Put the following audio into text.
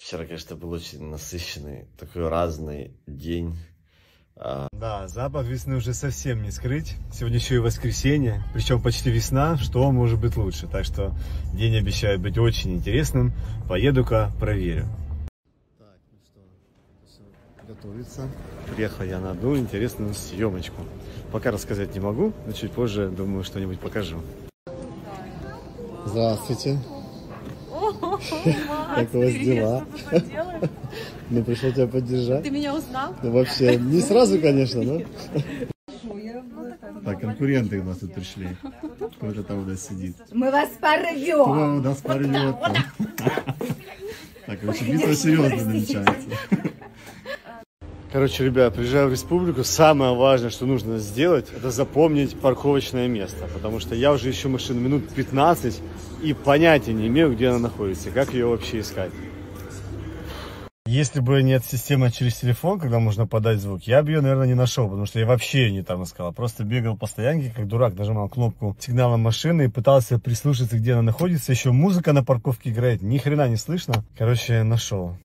Вчера, конечно, был очень насыщенный, такой разный день. Да, запах весны уже совсем не скрыть. Сегодня еще и воскресенье, причем почти весна, что может быть лучше. Так что день обещает быть очень интересным. Поеду-ка проверю. Так, ну что, готовится. Приехал я на одну интересную съемочку. Пока рассказать не могу, но чуть позже, думаю, что-нибудь покажу. Здравствуйте. Как у вас дела? Ну, пришел тебя поддержать. Ты меня узнал? Ну, вообще, не сразу, конечно, но... Так, конкуренты у нас тут пришли. Кто-то там у нас сидит. Мы вас порвем! Кто у нас порвет? Так, короче, битва серьезно намечается. Короче, ребят, приезжаю в республику. Самое важное, что нужно сделать, это запомнить парковочное место. Потому что я уже ищу машину минут 15 и понятия не имею, где она находится, как ее вообще искать. Если бы нет системы через телефон, когда можно подать звук, я бы ее, наверное, не нашел, потому что я вообще ее не там искал. Просто бегал по стоянке, как дурак, нажимал кнопку сигнала машины и пытался прислушаться, где она находится. Еще музыка на парковке играет, ни хрена не слышно. Короче, нашел.